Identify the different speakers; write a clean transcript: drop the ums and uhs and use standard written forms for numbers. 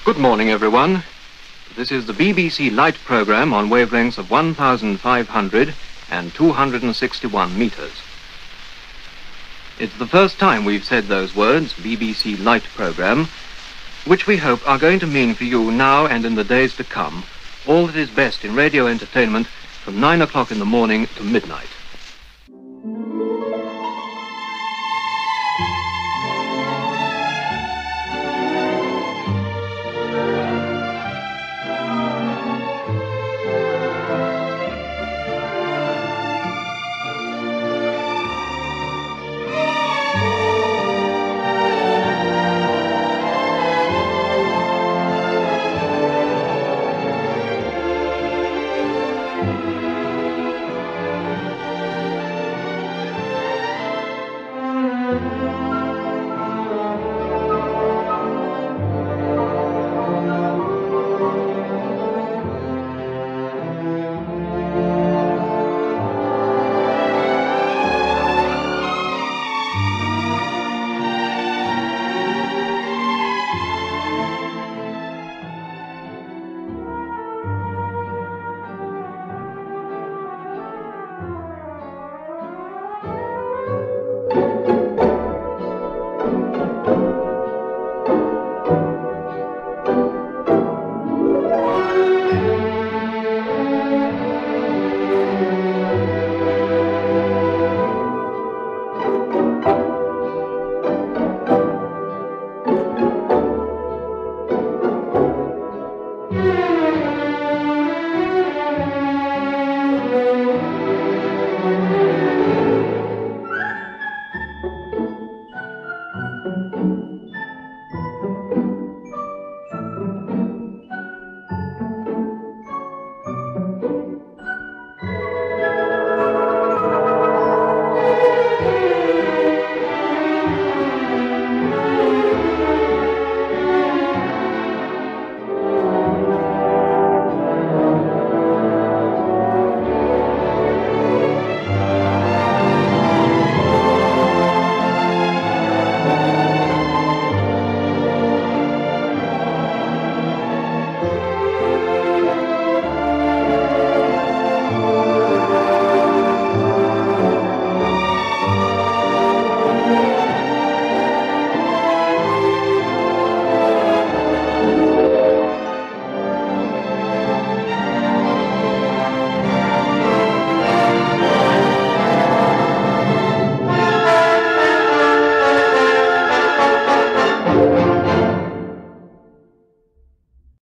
Speaker 1: Good morning, everyone. This is the BBC Light programme on wavelengths of 1,500 and 261 metres. It's the first time we've said those words, BBC Light programme, which we hope are going to mean for you now and in the days to come all that is best in radio entertainment from 9 o'clock in the morning to midnight.